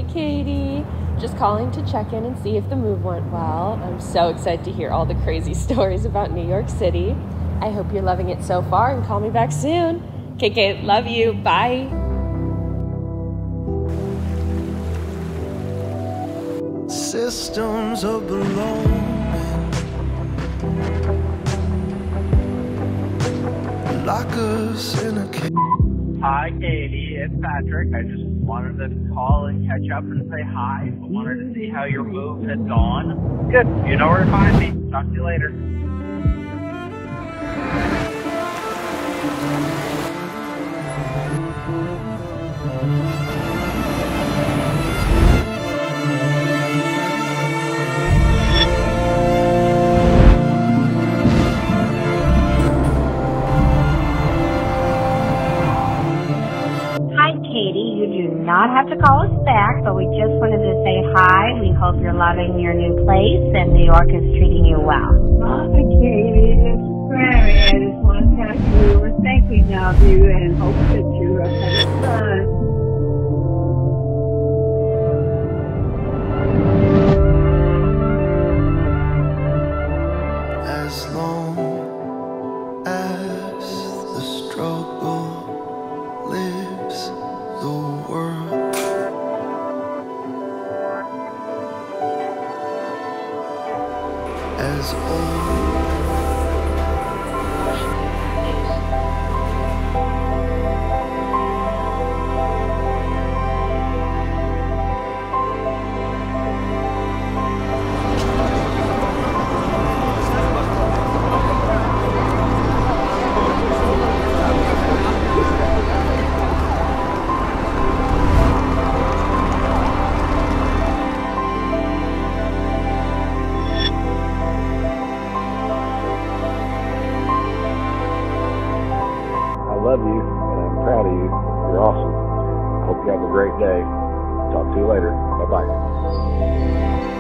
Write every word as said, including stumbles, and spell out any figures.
Katie. Just calling to check in and see if the move went well. I'm so excited to hear all the crazy stories about New York City. I hope you're loving it so far and call me back soon. K K, love you. Bye. Systems of belonging lock us in a cage. Hi, Katie. It's Patrick. I just wanted to call and catch up and say hi. I wanted to see how your move had gone. Good. You know where to find me. Talk to you later. Katie, you do not have to call us back, but we just wanted to say hi. We hope you're loving your new place and New York is treating you well. Hi, Katie. It's Mary. I just want to tell you we're thinking of you and hope that you have had fun. As long as the struggle lives, the world as old. I love you, and I'm proud of you. You're awesome. I hope you have a great day. Talk to you later. Bye-bye.